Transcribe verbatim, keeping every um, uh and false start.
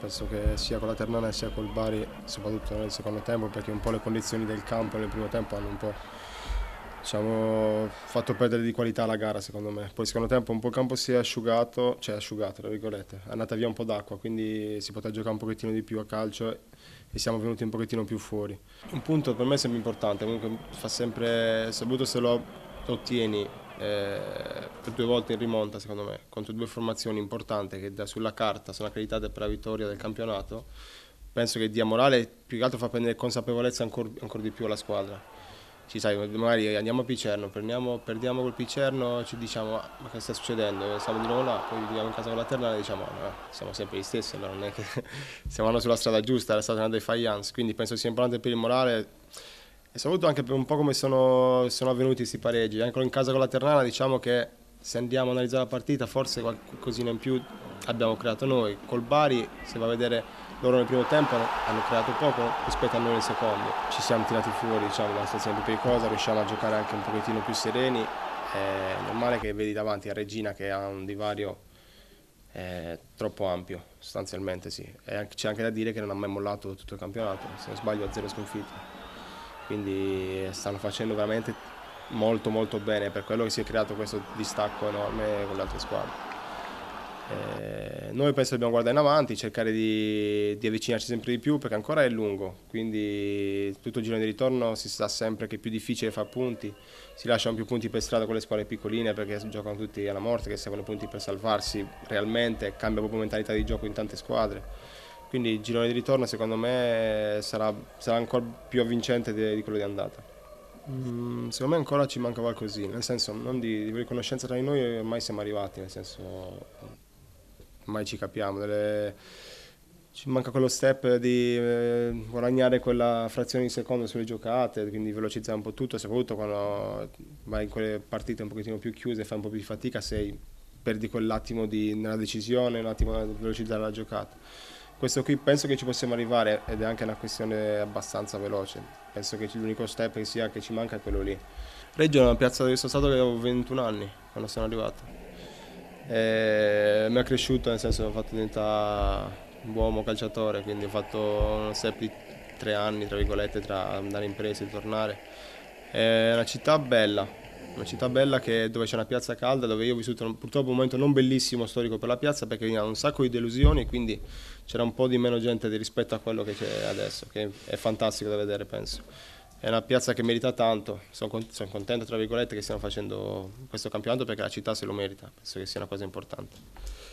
penso che sia con la Ternana sia col Bari, soprattutto nel secondo tempo, perché un po' le condizioni del campo nel primo tempo hanno un po' diciamo, fatto perdere di qualità la gara secondo me. Poi secondo tempo un po' il campo si è asciugato, cioè asciugato tra virgolette, è andata via un po' d'acqua, quindi si poteva giocare un pochettino di più a calcio e siamo venuti un pochettino più fuori. Un punto per me sembra importante, comunque fa sempre, soprattutto se lo ottieni eh, per due volte in rimonta secondo me, contro due formazioni importanti che da sulla carta sono accreditate per la vittoria del campionato, penso che dia morale, più che altro fa prendere consapevolezza ancora ancor di più alla squadra. Ci sai, magari andiamo a Picerno, perdiamo, perdiamo col Picerno, ci diciamo "Ah, ma che sta succedendo? Siamo di nuovo là", poi andiamo in casa con la Ternana e diciamo no, siamo sempre gli stessi, allora non è che stiamo andando sulla strada giusta, la strada andando ai Faians, quindi penso sia importante per il morale e soprattutto anche per un po' come sono, sono avvenuti questi pareggi. Anche in casa con la Ternana diciamo che se andiamo a analizzare la partita forse qualcosina in più abbiamo creato noi, col Bari se va a vedere loro nel primo tempo hanno creato poco rispetto a noi nel secondo, ci siamo tirati fuori diciamo, da una situazione più pericolosa, riusciamo a giocare anche un pochettino più sereni, è normale che vedi davanti a Regina che ha un divario eh, troppo ampio sostanzialmente sì, e c'è anche da dire che non ha mai mollato tutto il campionato, se non sbaglio a zero sconfitte, quindi stanno facendo veramente molto molto bene per quello che si è creato questo distacco enorme con le altre squadre. Eh, noi penso dobbiamo guardare in avanti, cercare di, di avvicinarci sempre di più perché ancora è lungo, quindi tutto il giro di ritorno si sa sempre che è più difficile fare punti, si lasciano più punti per strada con le squadre piccoline perché giocano tutti alla morte, che servono punti per salvarsi realmente, cambia proprio mentalità di gioco in tante squadre, quindi il girone di ritorno secondo me sarà, sarà ancora più avvincente di, di quello di andata. Mm, secondo me ancora ci manca qualcosina, nel senso non di, di riconoscenza tra di noi ormai siamo arrivati, nel senso ormai ci capiamo, delle... ci manca quello step di eh, guadagnare quella frazione di secondo sulle giocate, quindi velocizzare un po' tutto, soprattutto quando vai in quelle partite un pochettino più chiuse e fai un po' più di fatica, sei, perdi quell'attimo di, nella decisione, un attimo di velocizzare la giocata. Questo qui penso che ci possiamo arrivare ed è anche una questione abbastanza veloce, penso che l'unico step che sia che ci manca è quello lì. Reggio è una piazza dove sono stato che avevo ventuno anni quando sono arrivato. E mi ha cresciuto, nel senso che ho fatto diventare un uomo calciatore, quindi ho fatto uno step di tre anni, tra virgolette, tra andare in presa e tornare. È una città bella, una città bella che, dove c'è una piazza calda, dove io ho vissuto purtroppo un momento non bellissimo storico per la piazza perché aveva un sacco di delusioni, quindi c'era un po' di meno gente rispetto a quello che c'è adesso, che è fantastico da vedere, penso. È una piazza che merita tanto, sono, sono contento tra virgolette che stiano facendo questo campionato perché la città se lo merita, penso che sia una cosa importante.